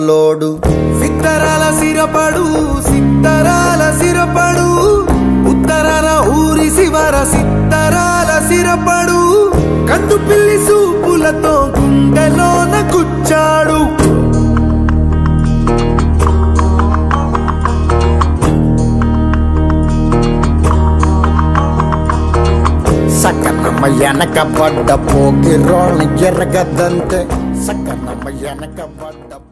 load సిత్తరాల సిరపడు సిత్తరాల సిరపడు ఉత్తరాల ఊరి శివర సిత్తరాల సిరపడు కందు పిల్లి సూపులతో గుండెలోన కూర్చాడు సకనమ్మ వెనక పడ్డ పోకి రోళ్ళని ఎరగదంతే సకనమ్మ వెనక పడ్డ